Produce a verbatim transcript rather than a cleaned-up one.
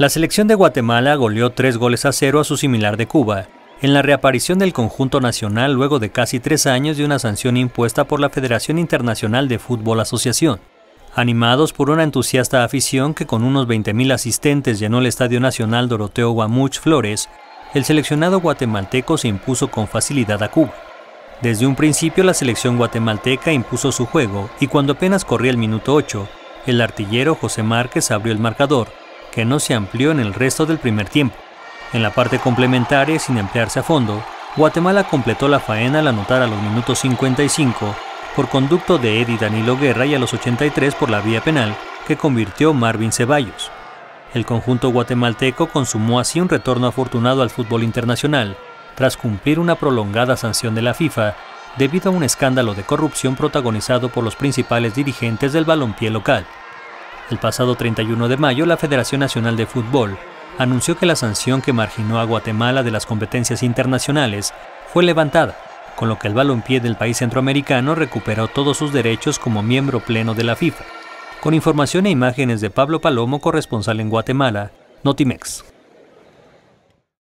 La selección de Guatemala goleó tres goles a cero a su similar de Cuba, en la reaparición del conjunto nacional luego de casi tres años de una sanción impuesta por la Federación Internacional de Fútbol Asociación. Animados por una entusiasta afición que con unos veinte mil asistentes llenó el Estadio Nacional Doroteo Guamuch Flores, el seleccionado guatemalteco se impuso con facilidad a Cuba. Desde un principio la selección guatemalteca impuso su juego y cuando apenas corría el minuto ocho, el artillero José Márquez abrió el marcador, que no se amplió en el resto del primer tiempo. En la parte complementaria, sin emplearse a fondo, Guatemala completó la faena al anotar a los minutos cincuenta y cinco por conducto de Eddie Danilo Guerra y a los ochenta y tres por la vía penal que convirtió Marvin Ceballos. El conjunto guatemalteco consumó así un retorno afortunado al fútbol internacional tras cumplir una prolongada sanción de la FIFA debido a un escándalo de corrupción protagonizado por los principales dirigentes del balompié local. El pasado treinta y uno de mayo, la Federación Nacional de Fútbol anunció que la sanción que marginó a Guatemala de las competencias internacionales fue levantada, con lo que el balompié del país centroamericano recuperó todos sus derechos como miembro pleno de la FIFA. Con información e imágenes de Pablo Palomo, corresponsal en Guatemala, Notimex.